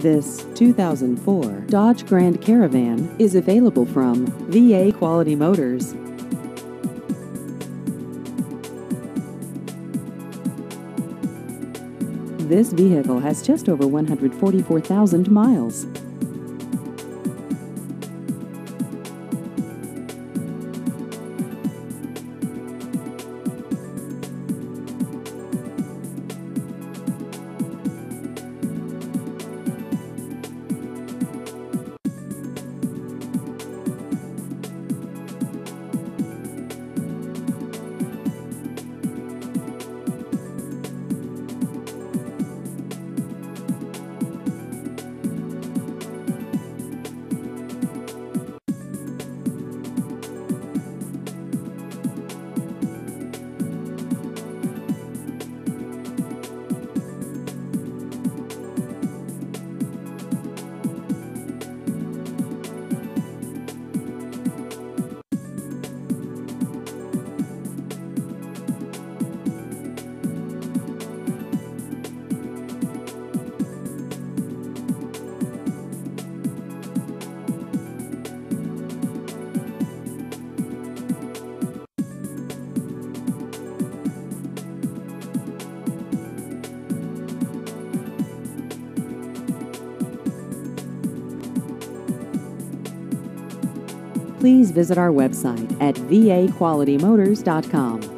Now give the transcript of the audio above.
This 2004 Dodge Grand Caravan is available from VA Quality Motors. This vehicle has just over 144,000 miles. Please visit our website at vaqualitymotors.com.